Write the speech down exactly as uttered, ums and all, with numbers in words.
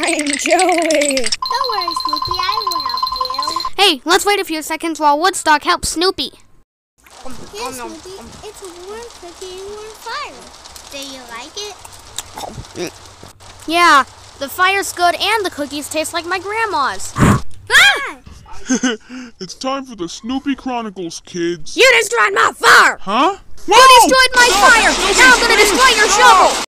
fine, Joey. Don't worry, Snoopy. I will help you. Hey, let's wait a few seconds while Woodstock helps Snoopy. Here, Snoopy. It's a warm cookie and warm fire. Do you like it? Yeah, the fire's good and the cookies taste like my grandma's. Ah! It's time for the Snoopy Chronicles, kids. You destroyed my fire! Huh? You destroyed my fire! Now I'm gonna destroy your shovel!